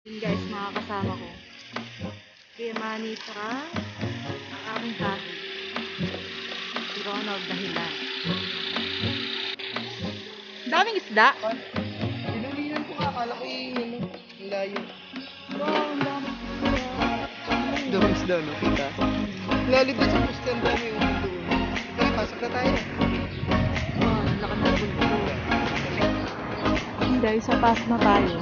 Yun guys, mga kasama ko. Kaya Manny saka ang aming hati. Si Ronald Dahilan. Daming isda. Dinulinan ko akala ko yung layo. Wow, ang daming isda. Daming isda, no? Kita? Lalibot sa poster ang dami yung doon. Tara, pasok na tayo. Oh, ang laki ng bulto. Guys, sa pass na tayo.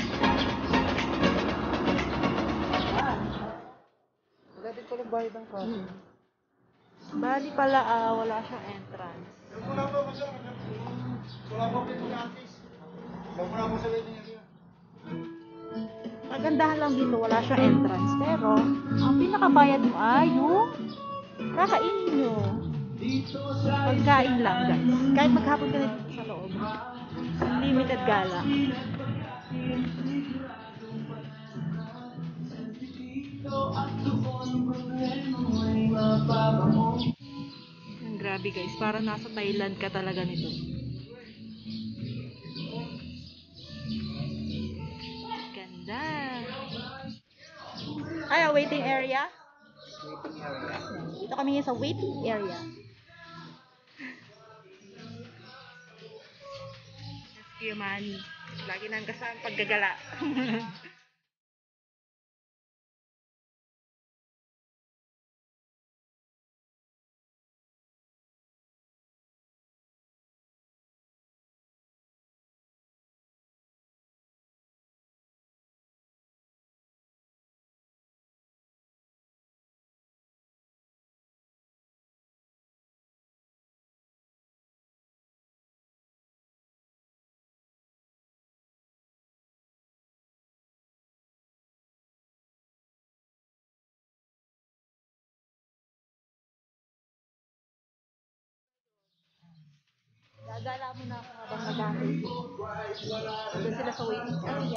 Wala din ko bayad ang kaso. Bali pala, wala siyang entrance. Wala po pito na artist. Wala po sa wedding niya. Kagandahan lang dito, wala siyang entrance. Pero, ang pinakabayad mo ay yung kakainin nyo. Pagkain lang, guys. Kahit maghapon ka na dito sa loob. Limited gala. Ang grabe guys, parang nasa Thailand ka talaga nito. Ganda. Ay, waiting area. Dito kami sa waiting area. Rescue Manny. Lagi nang kasama paggagala. Gagala muna ako habang nag-aantay. Doon sila sa waiting area.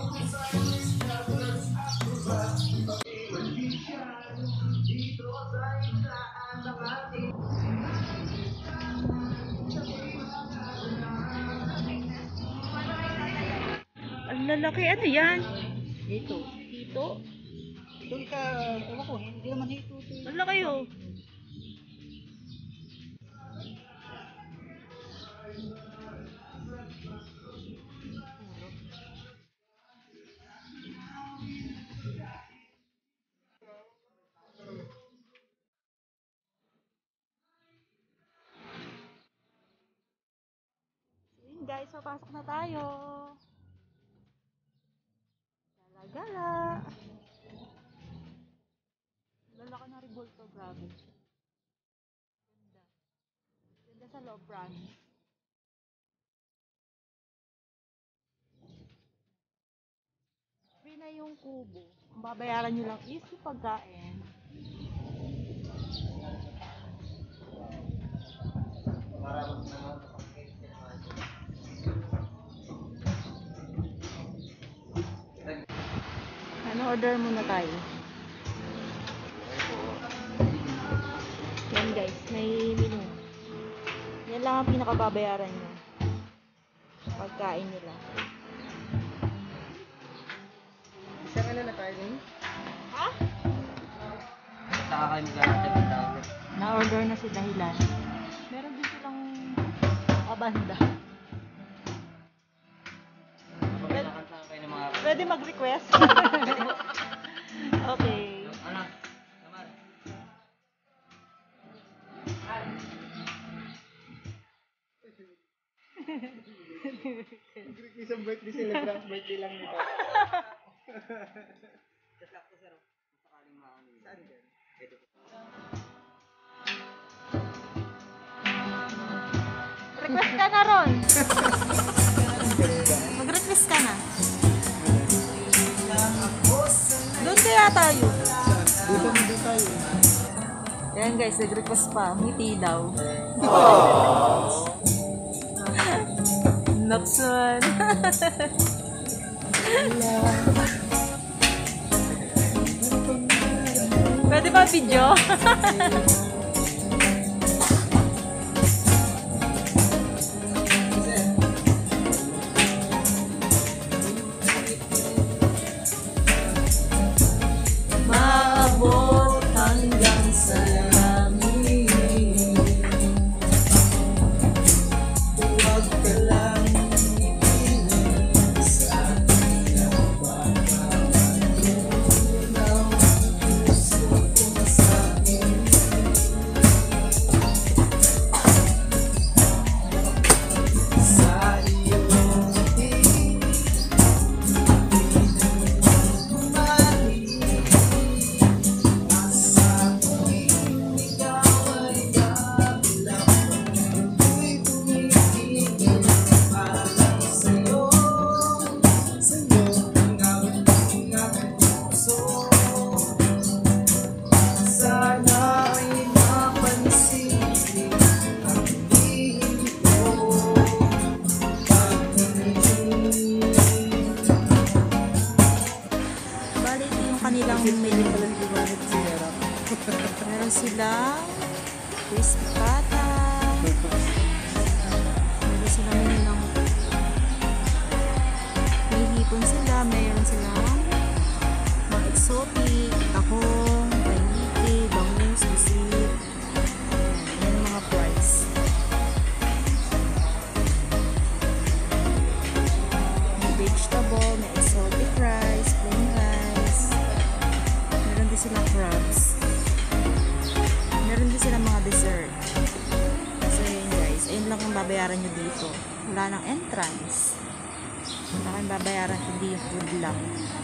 Ang lalaki, ano yan? Ito. Ito? Doon ka, ewan ko, hindi naman ito. Ang laki oh. Yun guys, papasok na tayo. Gala-gala. Lalaki na ribulto, grabe. Ganda. Ganda sa loob, promise. Free na yung kubo. Ang babayaran nyo lang is yung pagkain. Ano, order muna tayo. Yan guys, may menu. Yan lang ang pinakababayaran nyo. Pagkain nila. Isang ano na tayo din? Ha? Nakakain ka natin. Na-order na si Dahilan. Meron din silang abanda. Pwede mag-request? Okay. Ano? Isang birthday celebrant, birthday lang nito. Kasakto sir, sakaling maano. Saan yan? Request ka na ron. Mag-request ka na. Doon kaya tayo. Dito tayo. Ayan guys, nag-request pa. Ngiti daw. Naksan. Pwede ba video? kanilang menu. Meron silang crispy pata. Meron silang menu ng may hipon sila. Meron silang mga exotic, tahong, painite, bangus, bisit. Yan yung mga price. May vegetable, may exotic rice, plain rice. Meron din silang crabs. Meron din silang mga dessert. So yun guys, ayun lang ang babayaran nyo dito. Wala nang entrance. Wala kang babayaran, hindi yung food lang.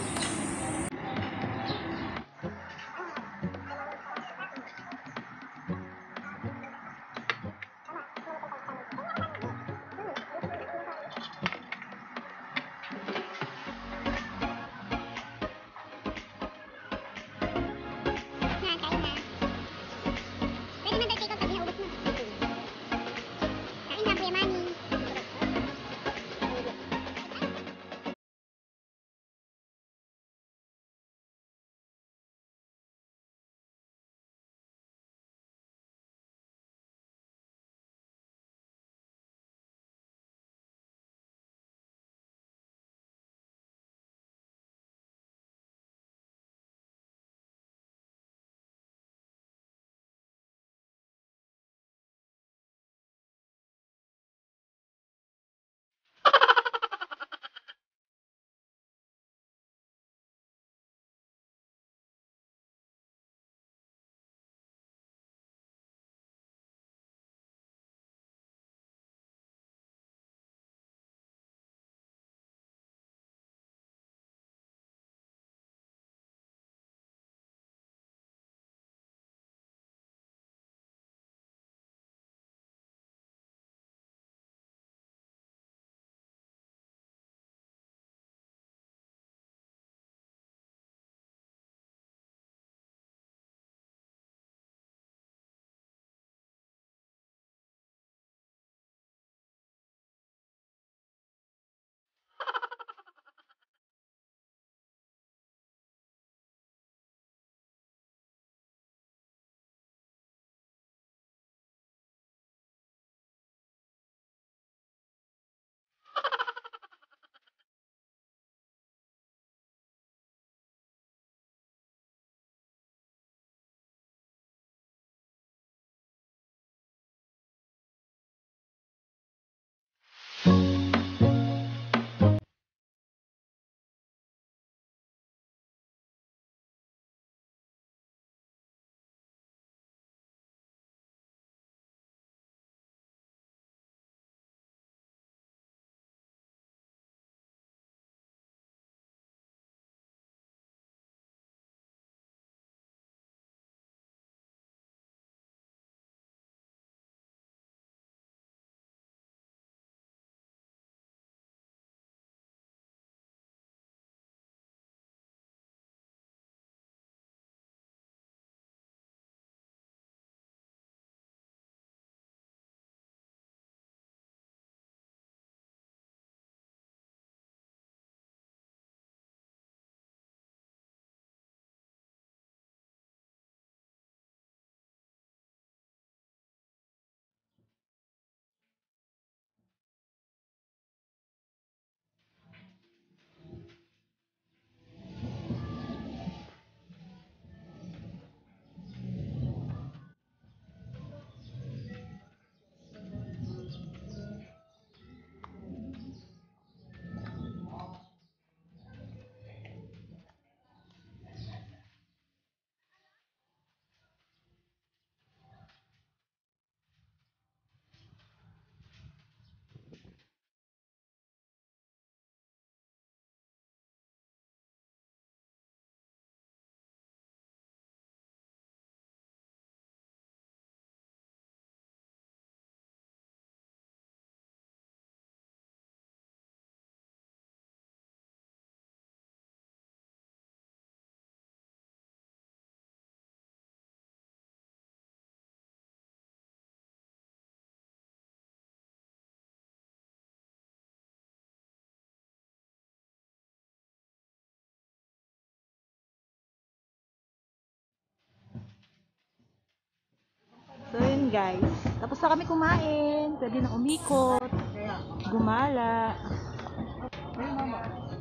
guys. Tapos na kami kumain. Pwede na umikot. Gumala. Ayun, mama.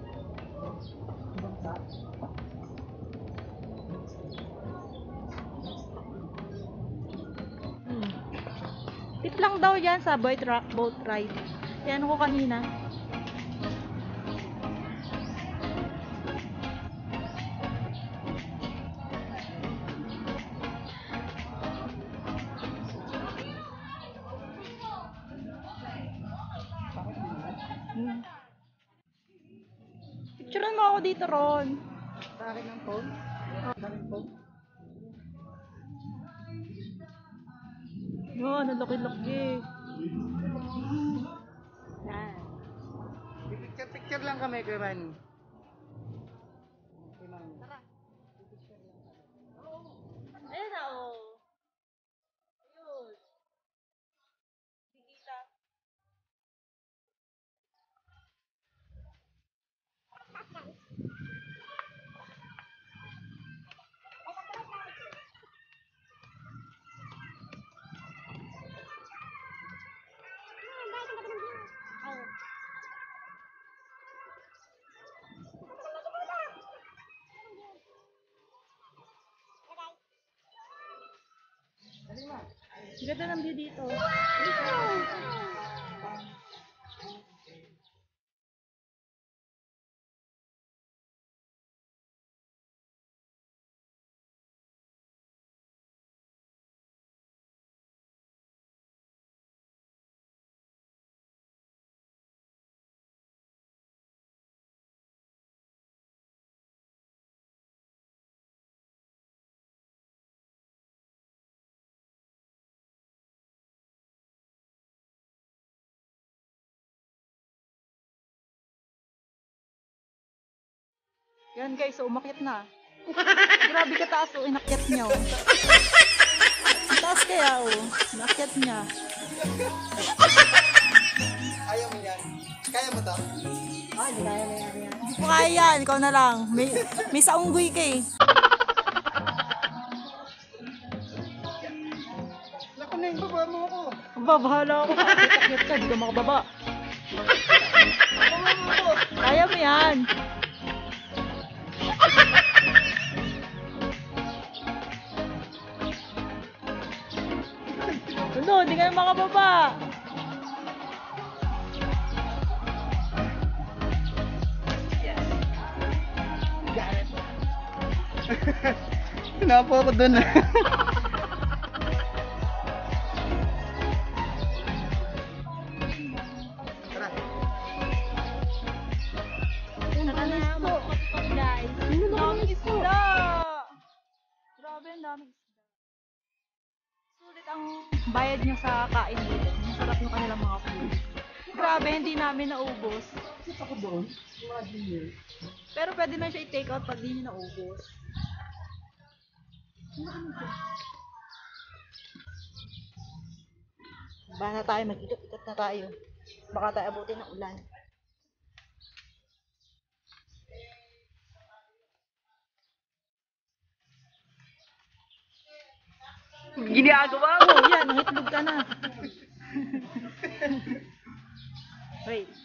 Tip lang daw yan sa boat ride. Yan ko kanina. Picturean mo ako dito, Ron. Sa akin ang phone. Sa akin phone. Yun, ang laki-laki. Yan. Picture lang kami, Kuya Manny. Okay, Manny. Ayun na, oh. Ayun. Kikita. Ganda ng view dito. Yan guys, so umakyat na. Grabe ka taas, oh, inakyat niya, oh. Ang taas kaya, oh. Inakyat niya. Ayaw mo yan. Kaya mo to? Ah, hindi kaya na yan. Hindi ko kaya yan, ikaw na lang. May saunggoy ka eh. Naku na yung baba mo ako. Babahala ako. Inakyat ka, hindi ka makababa. Kaya mo yan. Ano, hindi ka na makababa. Pinapo ako dun. Tara. Nakanis po. Guys. Daming isda. Grabe, ang daming isda. Sulit ang bayad nyo sa kain dito. Masarap yung kanilang mga food. Grabe, hindi namin naubos. Sit ako doon. Imagine yun. Pero pwede na siya i-take out pag di nyo naubos. Ba na tayo, mag-ikot-ikot na tayo. Baka tayo abutin ng ulan. Ginagawa mo! Yan, nangitlog ka na. Wait.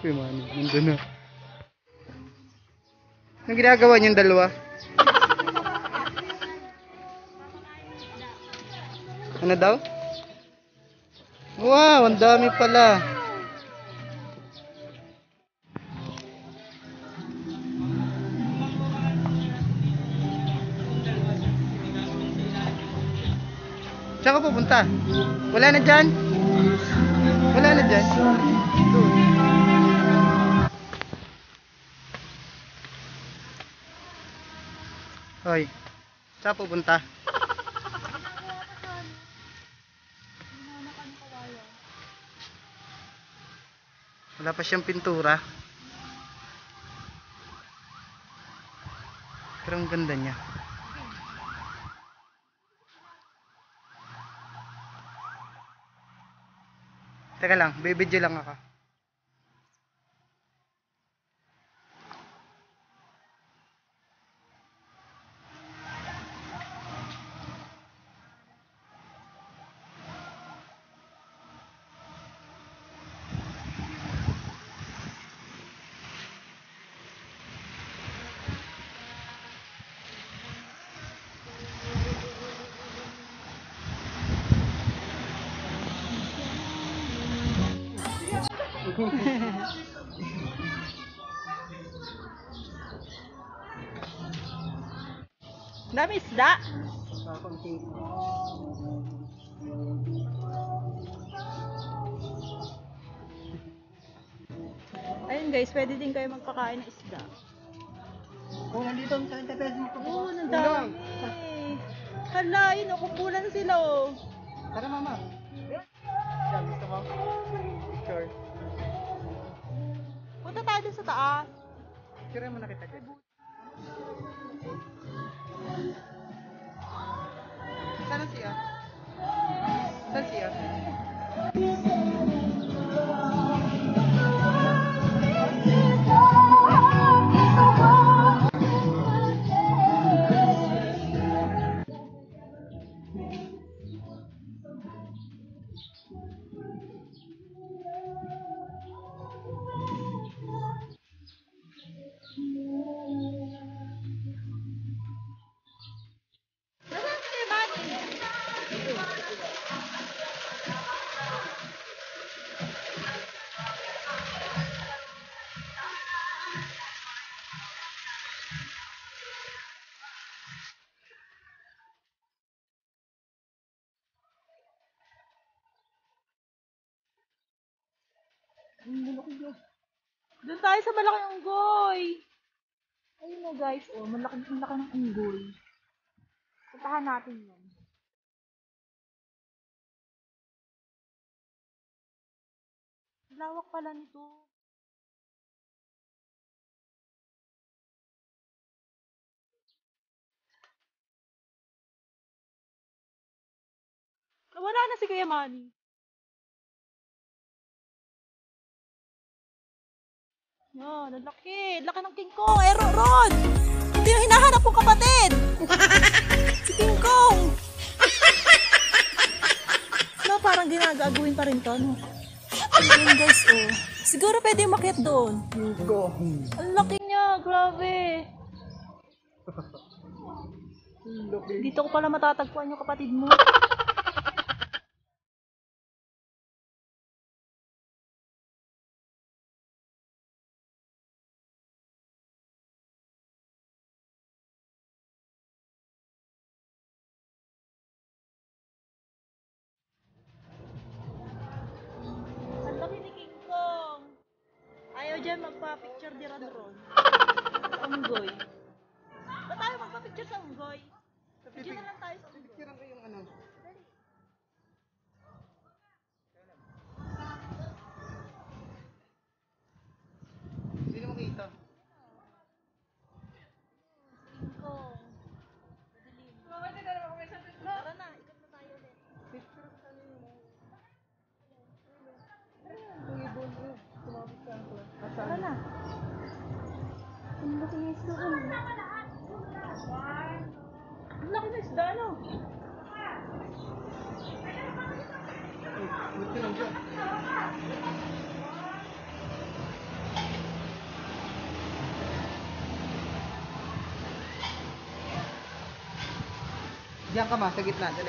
Uy, man, nandun na. Anong ginagawa niyong dalawa? Ano daw? Wow, ang dami pala. Saan ka pupunta? Wala na dyan? Wala na dyan? Hoy, saan pupunta? Wala pa siyang pintura. Pero ang ganda niya. Teka lang, bibidyo lang ako. Dami isda. Ayun guys, pwede din kayo magpakain ng isda. Oh, nandito ang 30 pesos mo. Oo, ang dami. Hala, yun, kumpulan sila oh. Tara, mama. Yan, gusto mo? Picture. Punta tayo dun sa taas. Picture mo na kita. Saan siya? Saan siya? Doon tayo sa malaking unggoy. Ayun o guys, oh, malaki ng unggoy. Puntahan natin yan. Lawak pala nito. Nawala na si Kuya Manny. Yan, ang laki. Laki ng King Kong. Ron! Ito yung hinahanap kong kapatid. Si King Kong. No, parang ginagaguin pa rin to, no? Ayun guys, oh. Siguro pwede umakyat doon. Ang laki niya, grabe. Dito ko pala matatagpuan yung kapatid mo. Ang laki ni King Kong. Ayaw dyan magpa-picture di Ron. Unggoy. Ba't tayo magpa-picture sa unggoy? Diyan na lang tayo sa unggoy. Picturean ko yung ano. Sino makita? King Kong. Madilim. Tara na, ikot na tayo ulit. Picture ko sana yung ang ibon ko. Tumapit ka ako. Tara na. Ang laki ng isda ko. Ang laki ng isda, no? Diyan ka ma, sa gitna, dali.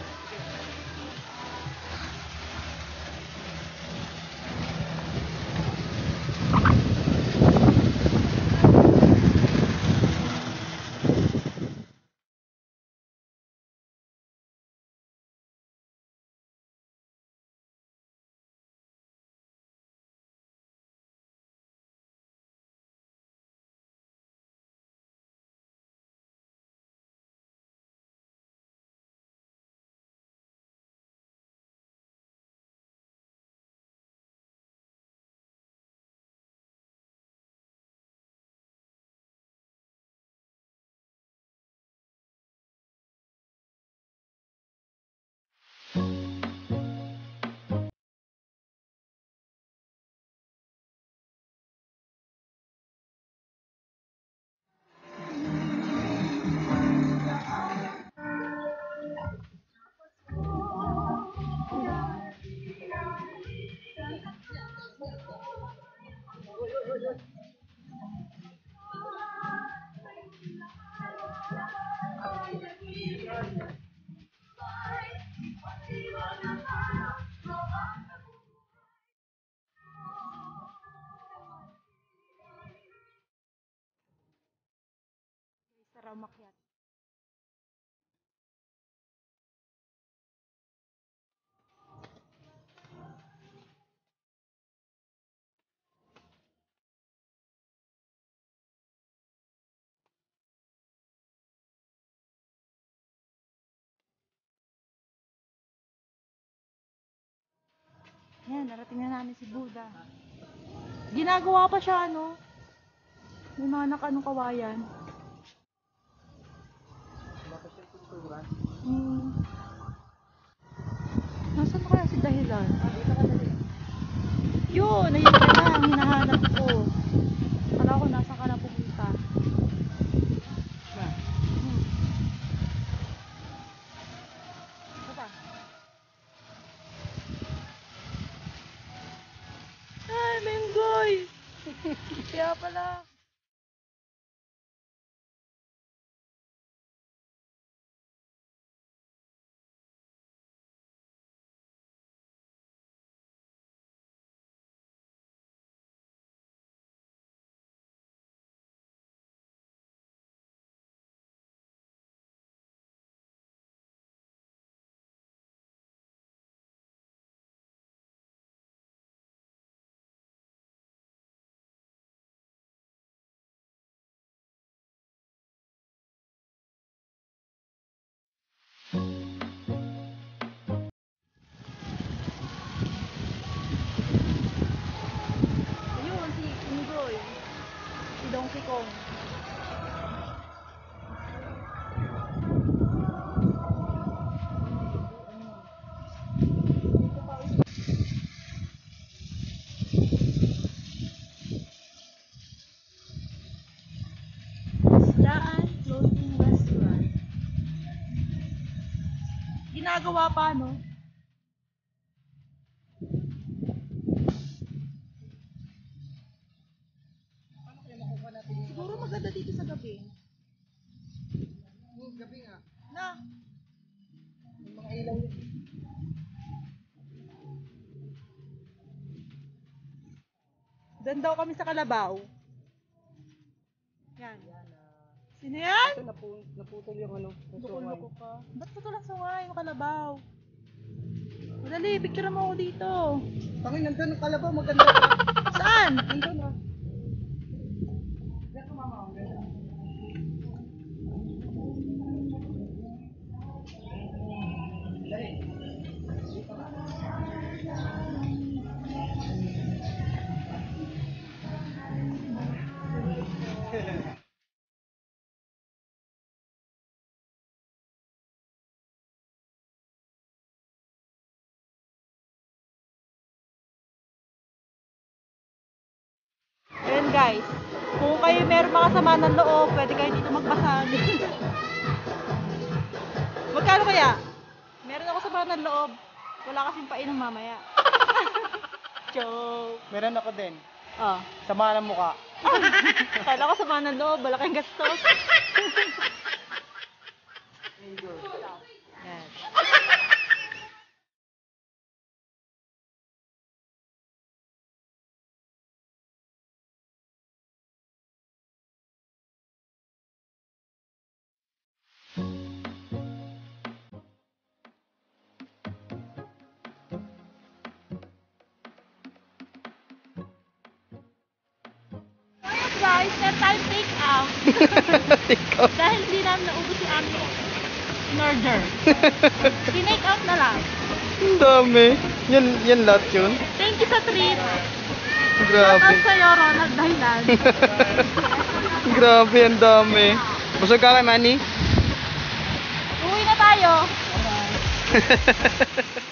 Tara, umakyat. Yan, narating na namin si Buddha. Ginagawa pa siya, ano? May mga nakanong kawayan. Hmm. Nasaan na kaya si Dahilan? Yun, ayun ka na, ang hinahanap ko. Kala ko nasa ka na pupunta. Hmm. Ano ba? Ay, Menggoy! Kaya pala. Ayun, si Menggoy. Si Donkey Kong. Isdaan Floating Restaurant. Ginagawa pa, no? Siguro maganda dito sa gabi. Gabi nga. Na, May mga ilaw yun. doon daw kami sa Kalabaw. Yan. Sino yan? Ito, naputol yung ano. yung sungay. Loko-loko ka. Ba't mo lang sungay, yung Kalabaw? Madali, picture mo ako dito. Tangin, nandun ang kalabaw, maganda. Saan? Nandun ah. Diyan ka mama, ang ganda. Ayan guys, kung kayo meron mga sama ng loob, pwede kayo dito magbasag. Magkano kaya? Meron ako sama ng loob. Wala kasing painom mamaya. Joke. Meron ako din. Oh. Sama ng mukha. Kala ko sama ng loob, wala kayong gastos. Menggoy. Ikaw. Dahil hindi namin naubos yung aming in-order. Tinake out na lang. Ang dami. Yan lahat yun. Thank you sa treat. Grabe. Shoutout sa'yo, Ronald Dahilan. Grabe, ang dami. Busog ka kay Manny? Uwi na tayo.